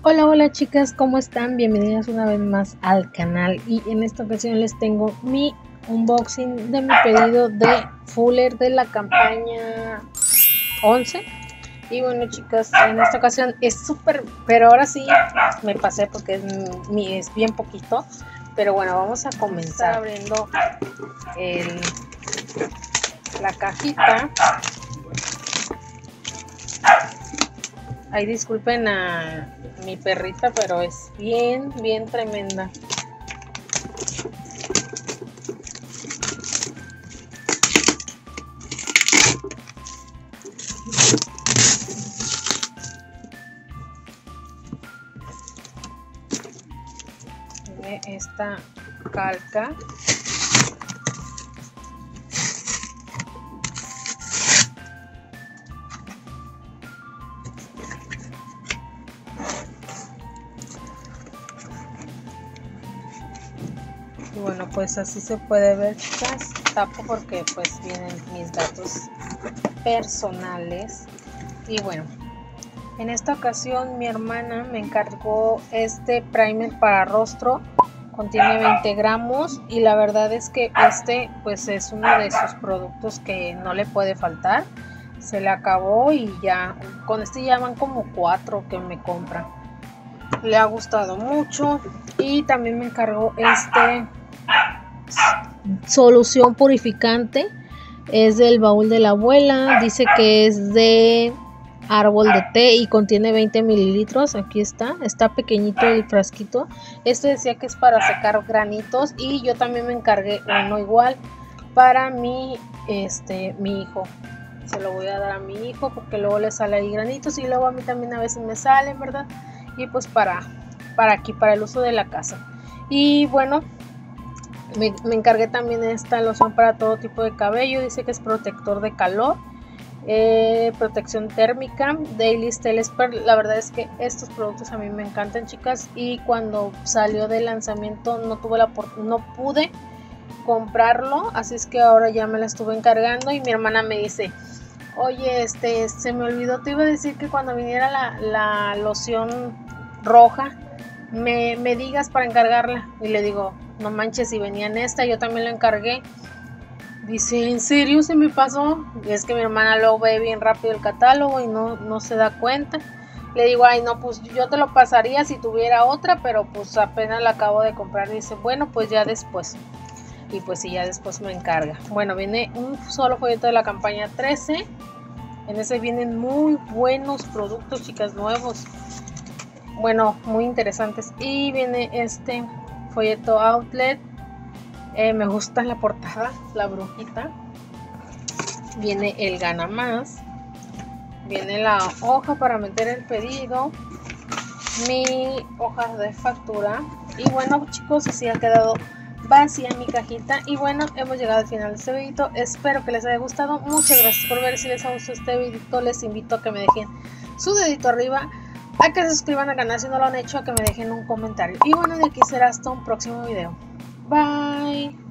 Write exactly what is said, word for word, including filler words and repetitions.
Hola, hola chicas, ¿cómo están? Bienvenidas una vez más al canal y en esta ocasión les tengo mi unboxing de mi pedido de Fuller de la campaña once. Y bueno chicas, en esta ocasión es súper, pero ahora sí me pasé porque es, mi, es bien poquito. Pero bueno, vamos a comenzar abriendo el, la cajita. Ay, disculpen a mi perrita, pero es bien, bien tremenda. Tiene esta calca. Y bueno, pues así se puede ver, chicas. Tapo porque pues vienen mis datos personales. Y bueno, en esta ocasión mi hermana me encargó este primer para rostro. Contiene veinte gramos y la verdad es que este pues es uno de sus productos que no le puede faltar. Se le acabó y ya con este ya van como cuatro que me compra. Le ha gustado mucho. Y también me encargó este solución purificante. Es del baúl de la abuela. Dice que es de árbol de té y contiene veinte mililitros. Aquí está, está pequeñito el frasquito. Este decía que es para secar granitos y yo también me encargué uno igual para mi este mi hijo. Se lo voy a dar a mi hijo porque luego le sale ahí granitos y luego a mí también a veces me salen, ¿verdad? Y pues para para aquí, para el uso de la casa. Y bueno, me, me encargué también esta loción para todo tipo de cabello. Dice que es protector de calor, eh, protección térmica, Daily Style Expert. La verdad es que estos productos a mí me encantan, chicas, y cuando salió de lanzamiento no tuve la no pude comprarlo, así es que ahora ya me la estuve encargando. Y mi hermana me dice: oye, este se me olvidó, te iba a decir que cuando viniera la, la loción roja me, me digas para encargarla. Y le digo: no manches, si venía en esta, yo también la encargué. Dice: ¿en serio se me pasó? Y es que mi hermana luego ve bien rápido el catálogo y no, no se da cuenta. Le digo: ay no, pues yo te lo pasaría si tuviera otra, pero pues apenas la acabo de comprar. Dice: bueno, pues ya después. Y pues sí, ya después me encarga. Bueno, viene un solo folleto de la campaña trece. En ese vienen muy buenos productos, chicas, nuevos. Bueno, muy interesantes. Y viene este folleto outlet. Eh, me gusta la portada, la brujita. Viene el gana más. Viene la hoja para meter el pedido. Mi hoja de factura. Y bueno, chicos, así ha quedado vacía mi cajita. Y bueno, hemos llegado al final de este videito. Espero que les haya gustado. Muchas gracias por ver. Si les ha gustado este videito, les invito a que me dejen su dedito arriba, a que se suscriban al canal si no lo han hecho, a que me dejen un comentario. Y bueno, de aquí será hasta un próximo video. Bye.